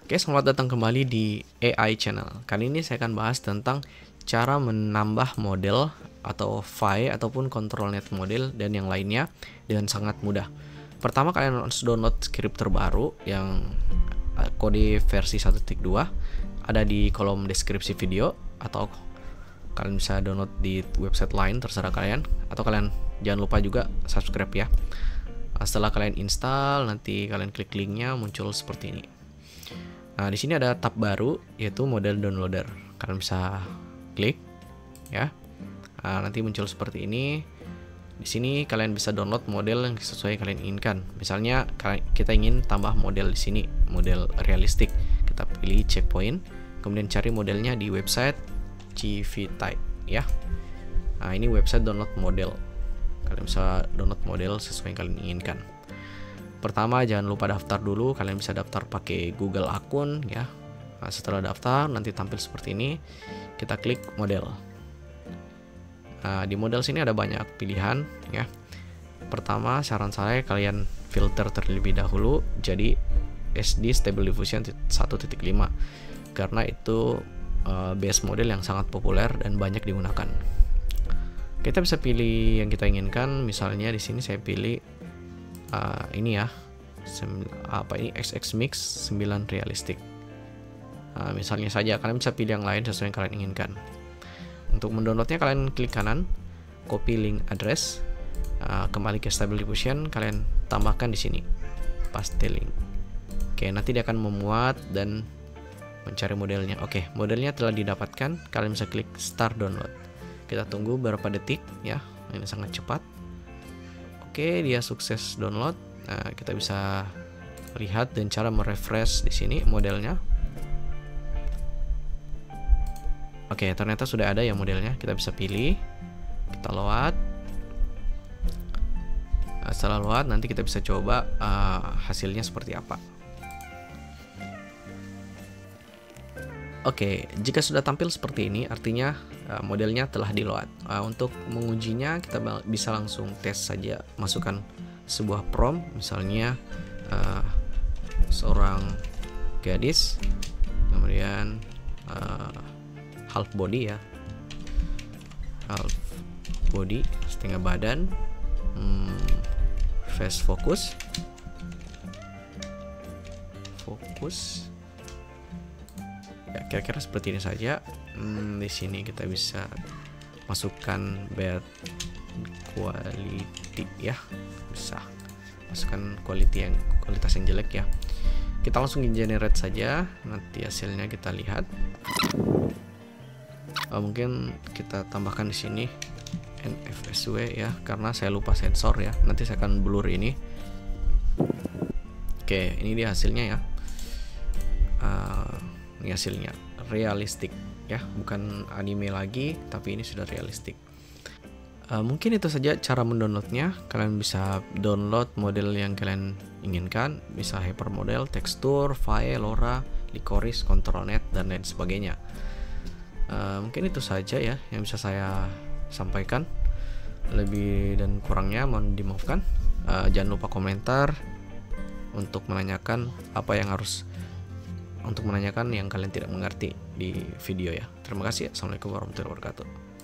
Oke, selamat datang kembali di AI Channel. Kali ini saya akan bahas tentang cara menambah model atau file ataupun control net model dan yang lainnya dengan sangat mudah. Pertama, kalian harus download script terbaru yang kode versi 1.2, ada di kolom deskripsi video, atau kalian bisa download di website lain, terserah kalian. Atau kalian jangan lupa juga subscribe ya. Setelah kalian install, nanti kalian klik linknya, muncul seperti ini. Nah, di sini ada tab baru yaitu model downloader. Kalian bisa klik ya. Nah, nanti muncul seperti ini. Di sini kalian bisa download model yang sesuai kalian inginkan. Misalnya kita ingin tambah model di sini, model realistik. Kita pilih checkpoint, kemudian cari modelnya di website CVType ya. Nah, ini website download model. Kalian bisa download model sesuai yang kalian inginkan. Pertama, jangan lupa daftar dulu. Kalian bisa daftar pakai Google akun ya. Nah, setelah daftar nanti tampil seperti ini. Kita klik model. Nah, di model sini ada banyak pilihan ya. Pertama, saran saya kalian filter terlebih dahulu jadi SD Stable Diffusion 1.5 karena itu base model yang sangat populer dan banyak digunakan. Kita bisa pilih yang kita inginkan. Misalnya di sini saya pilih ini ya, ini XX Mix 9 realistik. Misalnya saja, kalian bisa pilih yang lain sesuai yang kalian inginkan. Untuk mendownloadnya kalian klik kanan, copy link address, kembali ke Stable Diffusion, kalian tambahkan di sini, paste link. Oke, nanti dia akan memuat dan mencari modelnya. Oke, modelnya telah didapatkan. Kalian bisa klik start download. Kita tunggu beberapa detik ya, ini sangat cepat. Oke, dia sukses download. Nah, kita bisa lihat dan cara merefresh di sini modelnya. Oke, ternyata sudah ada ya modelnya. Kita bisa pilih, kita load. Nah, setelah load, nanti kita bisa coba hasilnya seperti apa. Oke, jika sudah tampil seperti ini, artinya modelnya telah di-load. Untuk mengujinya, kita bisa langsung tes saja. Masukkan sebuah prompt, misalnya seorang gadis, kemudian half body ya, half body, setengah badan, face focus. Ya, kira-kira seperti ini saja. Di sini kita bisa masukkan bad quality ya, bisa masukkan kualitas yang jelek ya. Kita langsung generate saja, nanti hasilnya kita lihat. Mungkin kita tambahkan di sini NFSW ya, karena saya lupa sensor ya. Nanti saya akan blur ini. Oke, ini dia hasilnya ya. Ini hasilnya realistik ya, bukan anime lagi, tapi ini sudah realistik. Mungkin itu saja cara mendownloadnya. Kalian bisa download model yang kalian inginkan, bisa hypermodel, tekstur, file, LoRa, Licorice, ControlNet, dan lain sebagainya. Mungkin itu saja ya yang bisa saya sampaikan. Lebih dan kurangnya mohon dimaafkan. Jangan lupa komentar untuk menanyakan yang kalian tidak mengerti di video ya. Terima kasih. Assalamualaikum warahmatullahi wabarakatuh.